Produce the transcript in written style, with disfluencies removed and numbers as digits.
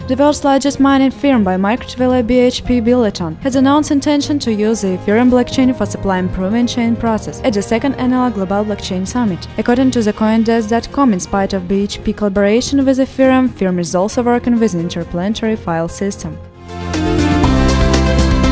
The world's largest mining firm by market value BHP Billiton has announced intention to use the Ethereum blockchain for supplying proven chain process at the second annual Global Blockchain Summit. According to the CoinDesk.com, in spite of BHP collaboration with Ethereum, firm is also working with InterPlanetary File System.